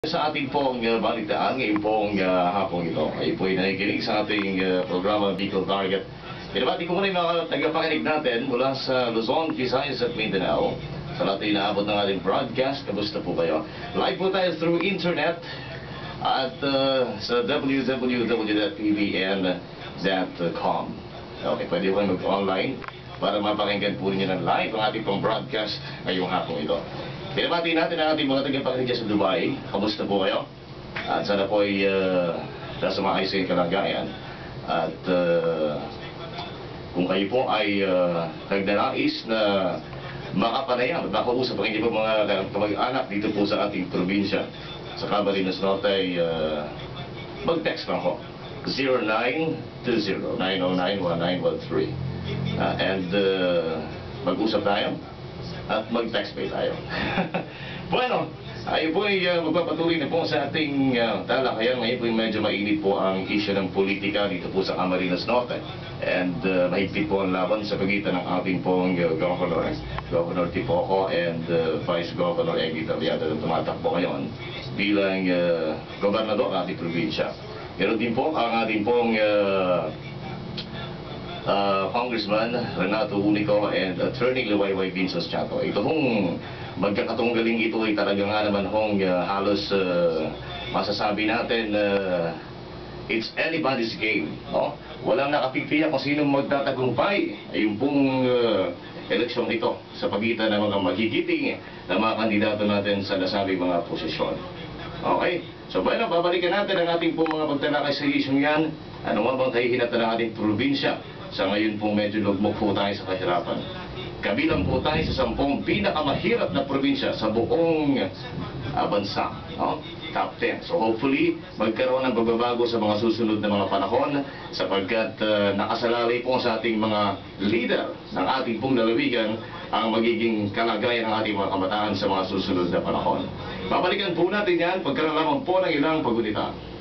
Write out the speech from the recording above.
Sa ating pong balitaan ngayong pong hapong ito, ay po nakikinig sa ating programa Bicol Target. Pinabati ko muna yung mga tagapakinig natin mula sa Luzon, Visayas at Mindanao. Sa lahat ay inaabot ng ating broadcast, kamusta po kayo? Live po tayo through internet at sa www.pbn.com. Okay, pwede po mag-online para mapakinggan po ninyo ng live ang ating pong broadcast ngayong hapong ito. Pinabati natin ang ating mga tagapakinig sa Dubai. Kamusta po kayo? At sana po ay nasa maayos yung kalagayan. At kung kayo po ay nagdanais na makapanayam at makausap ang inyong mga kamag-anak dito po sa ating probinsya, sa Camarines Norte ay mag-text lang ko. 0920-909-1913 and mag-usap tayo at mag-text pay tayo. Bueno, ay po ay magpapatuloy na po sa ating talakayan. Ngayon po medyo mainit po ang issue ng politika dito po sa Camarines Norte. And mahigpit po ang laban sa pagitan ng ating pong Governor Tipoco and Vice Governor Eggy Tabiada na tumatakbo ngayon bilang gobernador ng ating probinsya. Meron din po ang ating pong Congressman Renato Unico and Attorney Liwayway Vincent Chato. Ito hong magkakatunggaling ito ay talaga nga naman hong halos masasabi natin it's anybody's game. No? Walang nakapigpiya kung sino magtatagumpay ay yung pong eleksyon ito sa pagitan ng mga magigiting na mga kandidato natin sa nasabing mga posisyon. Okay? So, bueno, babalikan natin ang ating pong mga pagtalakay sa isyong yan. Ano nga bang kahihinatan ng ating probinsya? Sa ngayon po medyo lugmok po tayo sa kahirapan. Kabilang po tayo sa 10 pinakamahirap na probinsya sa buong bansa. No? Top 10. So hopefully, magkaroon ng pagbabago sa mga susunod na mga panahon sapagkat nakasalalay po sa ating mga leader ng ating pong lalawigan ang magiging kalagayan ng ating mga kabataan sa mga susunod na panahon. Babalikan po natin yan pagkaroon lamang po ng ilang paggunita.